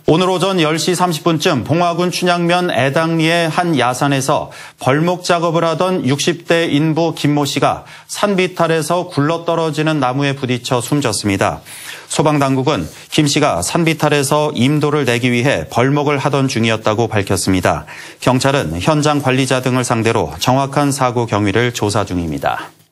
오늘 오전 10시 30분쯤 봉화군 춘향면 애당리의 한 야산에서 벌목 작업을 하던 60대 인부 김모 씨가 산 비탈에서 굴러떨어지는 나무에 부딪혀 숨졌습니다. 소방당국은 김 씨가 산 비탈에서 임도를 내기 위해 벌목을 하던 중이었다고 밝혔습니다. 경찰은 현장 관리자 등을 상대로 정확한 사고 경위를 조사 중입니다.